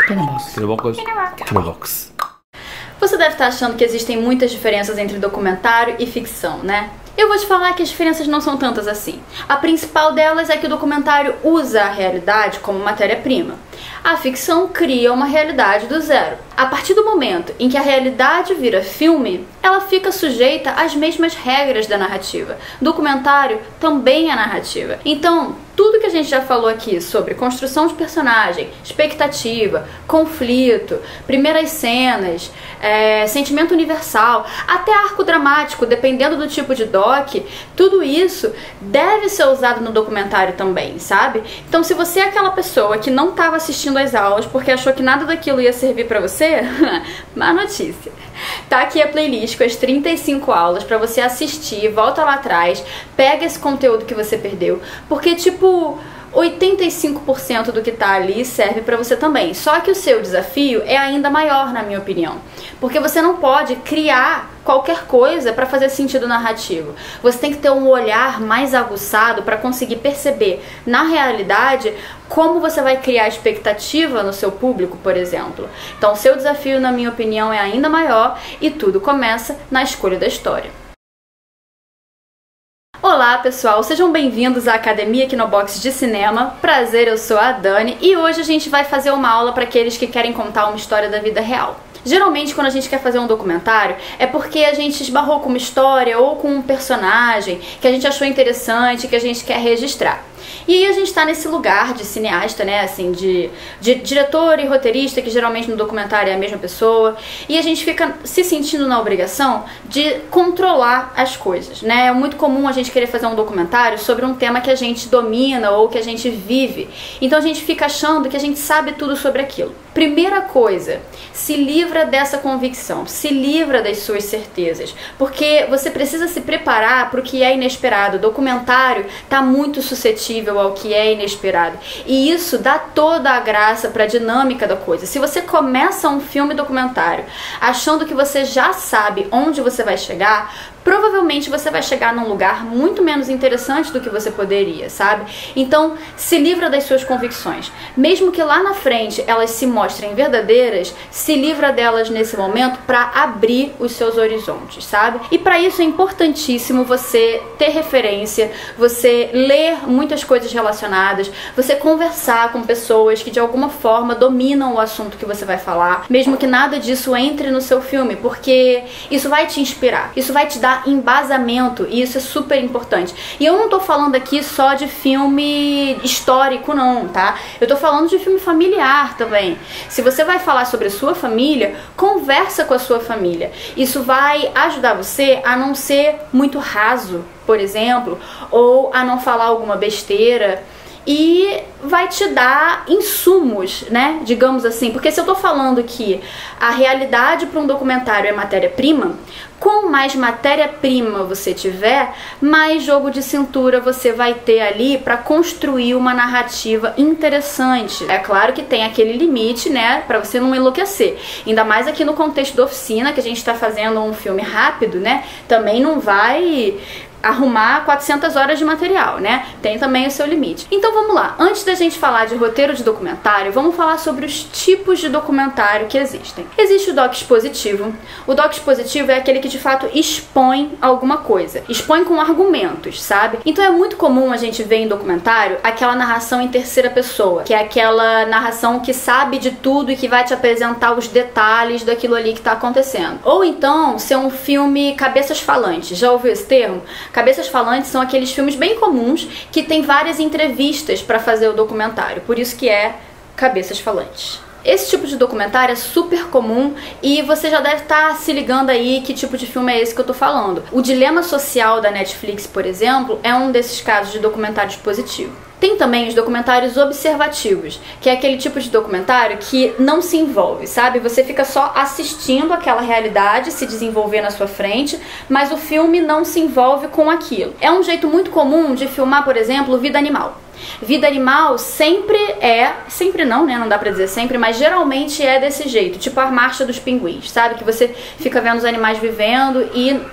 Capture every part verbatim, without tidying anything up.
Kinobox. Kinobox. Kinobox. Você deve estar achando que existem muitas diferenças entre documentário e ficção, né? Eu vou te falar que as diferenças não são tantas assim. A principal delas é que o documentário usa a realidade como matéria-prima. A ficção cria uma realidade do zero. A partir do momento em que a realidade vira filme, ela fica sujeita às mesmas regras da narrativa. O documentário também é narrativa. Então, tudo que a gente já falou aqui sobre construção de personagem, expectativa, conflito, primeiras cenas, é, sentimento universal, até arco dramático, dependendo do tipo de doc, tudo isso deve ser usado no documentário também, sabe? Então, se você é aquela pessoa que não estava assistindo às aulas porque achou que nada daquilo ia servir pra você, má notícia. Tá aqui a playlist com as trinta e cinco aulas pra você assistir, volta lá atrás, pega esse conteúdo que você perdeu, porque tipo, oitenta e cinco por cento do que tá ali serve pra você também. Só que o seu desafio é ainda maior, na minha opinião, porque você não pode criar qualquer coisa para fazer sentido narrativo. Você tem que ter um olhar mais aguçado para conseguir perceber, na realidade, como você vai criar expectativa no seu público, por exemplo. Então, o seu desafio, na minha opinião, é ainda maior e tudo começa na escolha da história. Olá pessoal, sejam bem-vindos à Academia Kinobox de Cinema. Prazer, eu sou a Dani e hoje a gente vai fazer uma aula para aqueles que querem contar uma história da vida real. Geralmente, quando a gente quer fazer um documentário, é porque a gente esbarrou com uma história ou com um personagem que a gente achou interessante, que a gente quer registrar. E aí a gente tá nesse lugar de cineasta, né, assim, de, de diretor e roteirista, que geralmente no documentário é a mesma pessoa, e a gente fica se sentindo na obrigação de controlar as coisas, né? É muito comum a gente querer fazer um documentário sobre um tema que a gente domina ou que a gente vive. Então a gente fica achando que a gente sabe tudo sobre aquilo. Primeira coisa, se livra dessa convicção, se livra das suas certezas, porque você precisa se preparar para o que é inesperado. O documentário tá muito suscetível ao que é inesperado, e isso dá toda a graça para a dinâmica da coisa. Se você começa um filme documentário achando que você já sabe onde você vai chegar, provavelmente você vai chegar num lugar muito menos interessante do que você poderia, sabe? Então, se livra das suas convicções. Mesmo que lá na frente elas se mostrem verdadeiras, se livra delas nesse momento para abrir os seus horizontes, sabe? E para isso é importantíssimo você ter referência, você ler muitas coisas relacionadas, você conversar com pessoas que de alguma forma dominam o assunto que você vai falar, mesmo que nada disso entre no seu filme, porque isso vai te inspirar, isso vai te dar embasamento, e isso é super importante. E eu não tô falando aqui só de filme histórico não, tá? Eu tô falando de filme familiar também. Se você vai falar sobre a sua família, conversa com a sua família. Isso vai ajudar você a não ser muito raso, por exemplo, ou a não falar alguma besteira, e vai te dar insumos, né, digamos assim, porque se eu tô falando que a realidade para um documentário é matéria-prima, quanto mais matéria-prima você tiver, mais jogo de cintura você vai ter ali para construir uma narrativa interessante. É claro que tem aquele limite, né, para você não enlouquecer, ainda mais aqui no contexto da oficina, que a gente tá fazendo um filme rápido, né, também não vai arrumar quatrocentas horas de material, né? Tem também o seu limite. Então vamos lá, antes da gente falar de roteiro de documentário, vamos falar sobre os tipos de documentário que existem. Existe o doc expositivo. O doc expositivo é aquele que de fato expõe alguma coisa, expõe com argumentos, sabe? Então é muito comum a gente ver em documentário aquela narração em terceira pessoa, que é aquela narração que sabe de tudo e que vai te apresentar os detalhes daquilo ali que tá acontecendo. Ou então ser um filme cabeças falantes. Já ouviu esse termo? Cabeças falantes são aqueles filmes bem comuns que tem várias entrevistas para fazer o documentário, por isso que é cabeças falantes. Esse tipo de documentário é super comum e você já deve estar se ligando aí que tipo de filme é esse que eu tô falando. O Dilema Social da Netflix, por exemplo, é um desses casos de documentário expositivo. Tem também os documentários observativos, que é aquele tipo de documentário que não se envolve, sabe? Você fica só assistindo aquela realidade se desenvolver na sua frente, mas o filme não se envolve com aquilo. É um jeito muito comum de filmar, por exemplo, vida animal. Vida animal sempre é, sempre não, né, não dá pra dizer sempre, mas geralmente é desse jeito, tipo a Marcha dos Pinguins, sabe? Que você fica vendo os animais vivendo e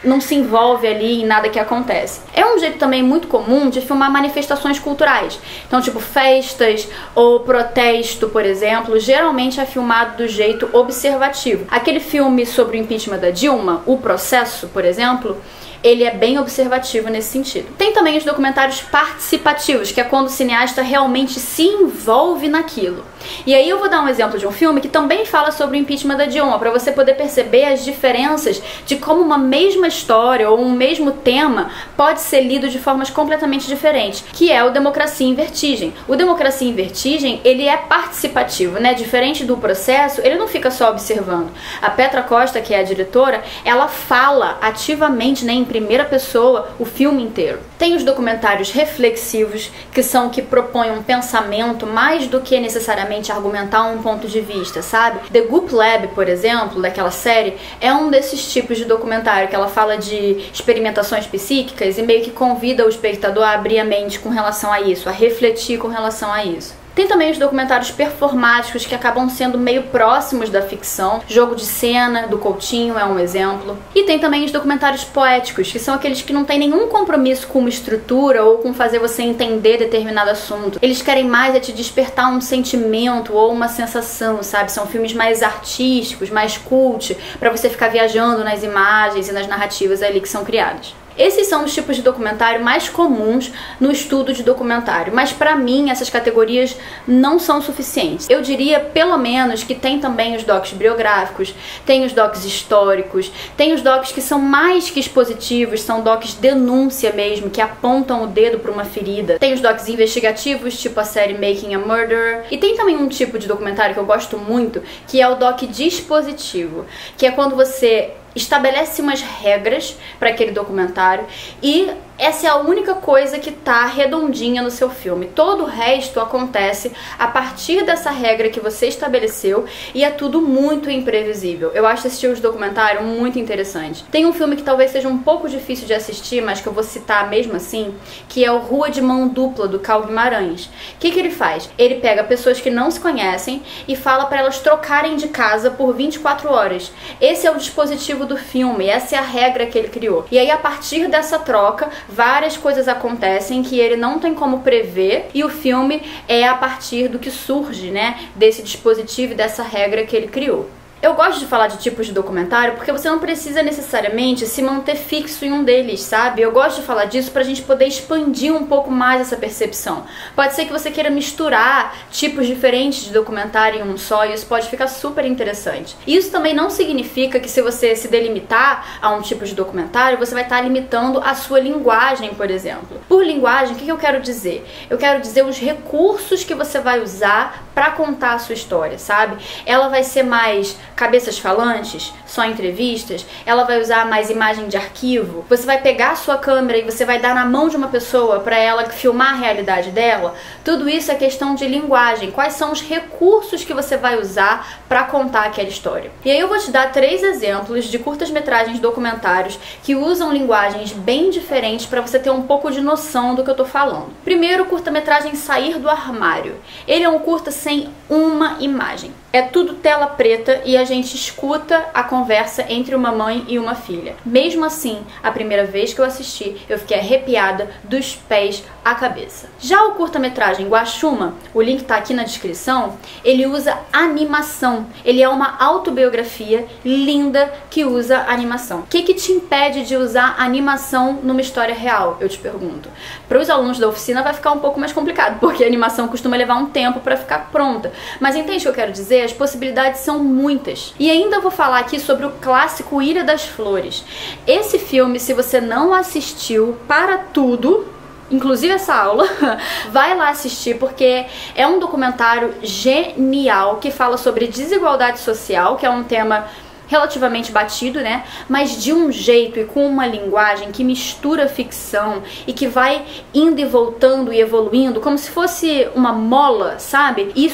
não se envolve ali em nada que acontece. É um jeito também muito comum de filmar manifestações culturais. Então, tipo, festas ou protesto, por exemplo, geralmente é filmado do jeito observativo. Aquele filme sobre o impeachment da Dilma, O Processo, por exemplo, ele é bem observativo nesse sentido. Tem também os documentários participativos, que é quando o cineasta realmente se envolve naquilo. E aí eu vou dar um exemplo de um filme que também fala sobre o impeachment da Dilma, para você poder perceber as diferenças de como uma mesma história ou um mesmo tema pode ser lido de formas completamente diferentes, que é o Democracia em Vertigem. O Democracia em Vertigem, ele é participativo, né? Diferente do Processo, ele não fica só observando. A Petra Costa, que é a diretora, ela fala ativamente, né, em primeira pessoa o filme inteiro. Tem os documentários reflexivos, que são que propõem um pensamento mais do que necessariamente argumentar um ponto de vista, sabe? The Goop Lab, por exemplo, daquela série, é um desses tipos de documentário que ela fala de experimentações psíquicas e meio que convida o espectador a abrir a mente com relação a isso, a refletir com relação a isso. Tem também os documentários performáticos, que acabam sendo meio próximos da ficção. Jogo de Cena, do Coutinho, é um exemplo. E tem também os documentários poéticos, que são aqueles que não têm nenhum compromisso com uma estrutura ou com fazer você entender determinado assunto. Eles querem mais é te despertar um sentimento ou uma sensação, sabe? São filmes mais artísticos, mais cult, pra você ficar viajando nas imagens e nas narrativas ali que são criadas. Esses são os tipos de documentário mais comuns no estudo de documentário, mas pra mim essas categorias não são suficientes. Eu diria pelo menos que tem também os docs biográficos, tem os docs históricos, tem os docs que são mais que expositivos, são docs denúncia mesmo, que apontam o dedo pra uma ferida. Tem os docs investigativos, tipo a série Making a Murderer, e tem também um tipo de documentário que eu gosto muito, que é o doc dispositivo, que é quando você estabelece umas regras para aquele documentário e essa é a única coisa que tá redondinha no seu filme. Todo o resto acontece a partir dessa regra que você estabeleceu e é tudo muito imprevisível. Eu acho esse tipo de documentário muito interessante. Tem um filme que talvez seja um pouco difícil de assistir, mas que eu vou citar mesmo assim, que é o Rua de Mão Dupla, do Cal Guimarães. O que que ele faz? Ele pega pessoas que não se conhecem e fala para elas trocarem de casa por vinte e quatro horas. Esse é o dispositivo do filme, essa é a regra que ele criou. E aí, a partir dessa troca, várias coisas acontecem que ele não tem como prever e o filme é a partir do que surge, né, desse dispositivo e dessa regra que ele criou. Eu gosto de falar de tipos de documentário porque você não precisa necessariamente se manter fixo em um deles, sabe? Eu gosto de falar disso pra gente poder expandir um pouco mais essa percepção. Pode ser que você queira misturar tipos diferentes de documentário em um só e isso pode ficar super interessante. Isso também não significa que se você se delimitar a um tipo de documentário, você vai estar limitando a sua linguagem, por exemplo. Por linguagem, o que eu quero dizer? Eu quero dizer os recursos que você vai usar pra contar a sua história, sabe? Ela vai ser mais cabeças falantes, só entrevistas, ela vai usar mais imagem de arquivo, você vai pegar a sua câmera e você vai dar na mão de uma pessoa para ela filmar a realidade dela. Tudo isso é questão de linguagem, quais são os recursos que você vai usar para contar aquela história. E aí eu vou te dar três exemplos de curtas-metragens documentários que usam linguagens bem diferentes para você ter um pouco de noção do que eu tô falando. Primeiro, o curta-metragem Sair do Armário. Ele é um curta sem uma imagem. É tudo tela preta e a gente escuta a conversa entre uma mãe e uma filha. Mesmo assim, a primeira vez que eu assisti, eu fiquei arrepiada dos pés à cabeça. Já o curta-metragem Guaxuma, o link tá aqui na descrição, ele usa animação. Ele é uma autobiografia linda que usa animação. O que que te impede de usar animação numa história real? Eu te pergunto. Para os alunos da oficina vai ficar um pouco mais complicado, porque a animação costuma levar um tempo para ficar pronta. Mas entende o que eu quero dizer? As possibilidades são muitas. E ainda vou falar aqui sobre o clássico Ilha das Flores. Esse filme, se você não assistiu, para tudo, inclusive essa aula, vai lá assistir porque é um documentário genial que fala sobre desigualdade social, que é um tema relativamente batido, né? Mas de um jeito e com uma linguagem que mistura ficção e que vai indo e voltando e evoluindo como se fosse uma mola, sabe? Isso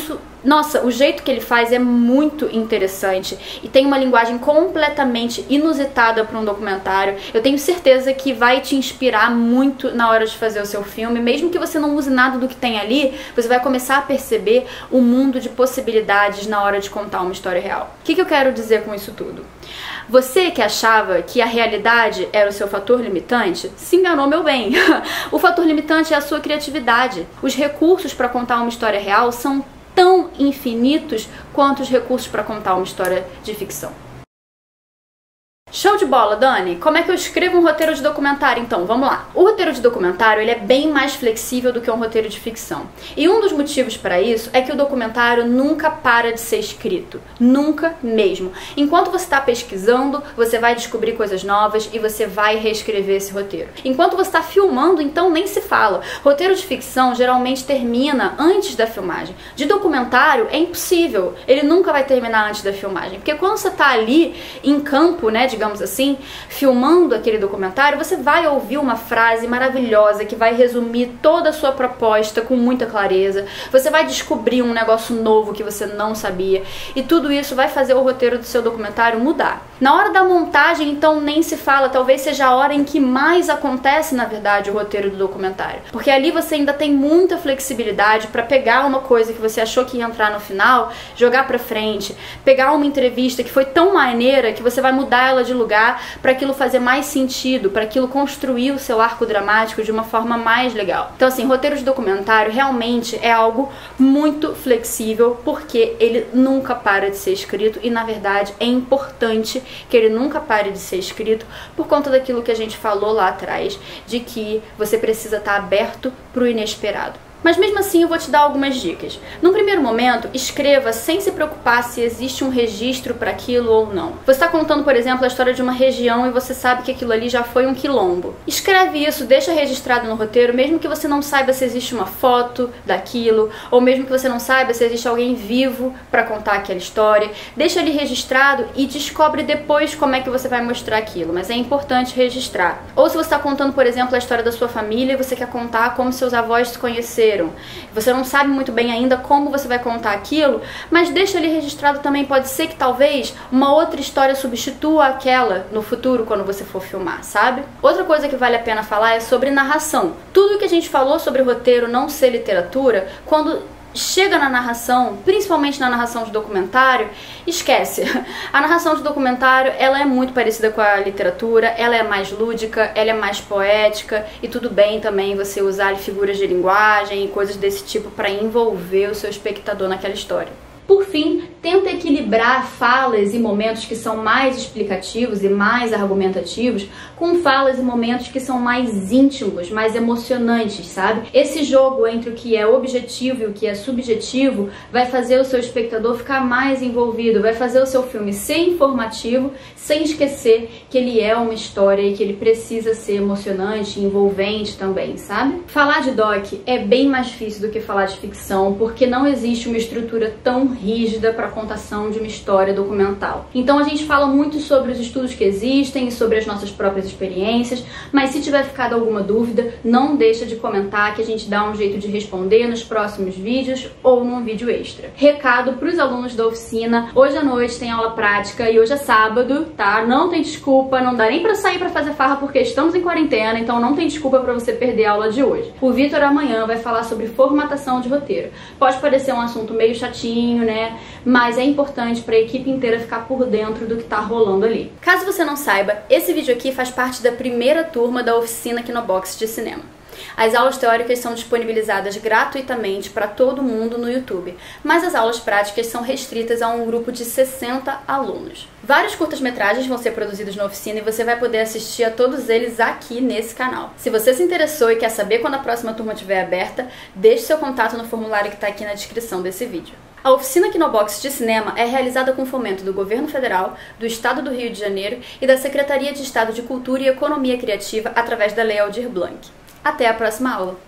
Nossa, o jeito que ele faz é muito interessante e tem uma linguagem completamente inusitada para um documentário. Eu tenho certeza que vai te inspirar muito na hora de fazer o seu filme. Mesmo que você não use nada do que tem ali, você vai começar a perceber um mundo de possibilidades na hora de contar uma história real. O que que eu quero dizer com isso tudo? Você que achava que a realidade era o seu fator limitante, se enganou, meu bem. O fator limitante é a sua criatividade. Os recursos para contar uma história real são tão infinitos quanto os recursos para contar uma história de ficção. Show de bola, Dani! Como é que eu escrevo um roteiro de documentário, então? Vamos lá! O roteiro de documentário ele é bem mais flexível do que um roteiro de ficção. E um dos motivos para isso é que o documentário nunca para de ser escrito. Nunca mesmo. Enquanto você está pesquisando, você vai descobrir coisas novas e você vai reescrever esse roteiro. Enquanto você está filmando, então nem se fala. Roteiro de ficção geralmente termina antes da filmagem. De documentário é impossível. Ele nunca vai terminar antes da filmagem. Porque quando você está ali em campo, né, de digamos assim, filmando aquele documentário, você vai ouvir uma frase maravilhosa que vai resumir toda a sua proposta com muita clareza. Você vai descobrir um negócio novo que você não sabia e tudo isso vai fazer o roteiro do seu documentário mudar. Na hora da montagem, então, nem se fala, talvez seja a hora em que mais acontece, na verdade, o roteiro do documentário. Porque ali você ainda tem muita flexibilidade para pegar uma coisa que você achou que ia entrar no final, jogar pra frente, pegar uma entrevista que foi tão maneira que você vai mudar ela de lugar para aquilo fazer mais sentido, para aquilo construir o seu arco dramático de uma forma mais legal. Então assim, roteiro de documentário realmente é algo muito flexível porque ele nunca para de ser escrito e na verdade é importante que ele nunca pare de ser escrito por conta daquilo que a gente falou lá atrás, de que você precisa estar aberto para o inesperado. Mas mesmo assim eu vou te dar algumas dicas. Num primeiro momento, escreva sem se preocupar se existe um registro para aquilo ou não. Você está contando, por exemplo, a história de uma região e você sabe que aquilo ali já foi um quilombo. Escreve isso, deixa registrado no roteiro, mesmo que você não saiba se existe uma foto daquilo, ou mesmo que você não saiba se existe alguém vivo para contar aquela história. Deixa ali registrado e descobre depois como é que você vai mostrar aquilo, mas é importante registrar. Ou se você está contando, por exemplo, a história da sua família e você quer contar como seus avós se conheceram, você não sabe muito bem ainda como você vai contar aquilo, mas deixa ali registrado também. Pode ser que talvez uma outra história substitua aquela no futuro quando você for filmar, sabe? Outra coisa que vale a pena falar é sobre narração. Tudo que a gente falou sobre roteiro não ser literatura, quando chega na narração, principalmente na narração de documentário, esquece. A narração de documentário, ela é muito parecida com a literatura, ela é mais lúdica, ela é mais poética e tudo bem também você usar figuras de linguagem e coisas desse tipo para envolver o seu espectador naquela história. Por fim, tenta equilibrar falas e momentos que são mais explicativos e mais argumentativos com falas e momentos que são mais íntimos, mais emocionantes, sabe? Esse jogo entre o que é objetivo e o que é subjetivo vai fazer o seu espectador ficar mais envolvido, vai fazer o seu filme ser informativo sem esquecer que ele é uma história e que ele precisa ser emocionante e envolvente também, sabe? Falar de doc é bem mais difícil do que falar de ficção, porque não existe uma estrutura tão rígida para a contação de uma história documental. Então a gente fala muito sobre os estudos que existem e sobre as nossas próprias experiências, mas se tiver ficado alguma dúvida, não deixa de comentar que a gente dá um jeito de responder nos próximos vídeos ou num vídeo extra. Recado para os alunos da oficina: hoje à noite tem aula prática e hoje é sábado, tá? Não tem desculpa, não dá nem para sair para fazer farra porque estamos em quarentena, então não tem desculpa para você perder a aula de hoje. O Vitor amanhã vai falar sobre formatação de roteiro. Pode parecer um assunto meio chatinho, né? Mas é importante para a equipe inteira ficar por dentro do que tá rolando ali. Caso você não saiba, esse vídeo aqui faz parte da primeira turma da oficina Kinobox de cinema. As aulas teóricas são disponibilizadas gratuitamente para todo mundo no YouTube, mas as aulas práticas são restritas a um grupo de sessenta alunos. Vários curtas-metragens vão ser produzidos na oficina e você vai poder assistir a todos eles aqui nesse canal. Se você se interessou e quer saber quando a próxima turma estiver aberta, deixe seu contato no formulário que está aqui na descrição desse vídeo. A oficina Kinobox de cinema é realizada com fomento do Governo Federal, do Estado do Rio de Janeiro e da Secretaria de Estado de Cultura e Economia Criativa através da Lei Aldir Blanc. Até a próxima aula!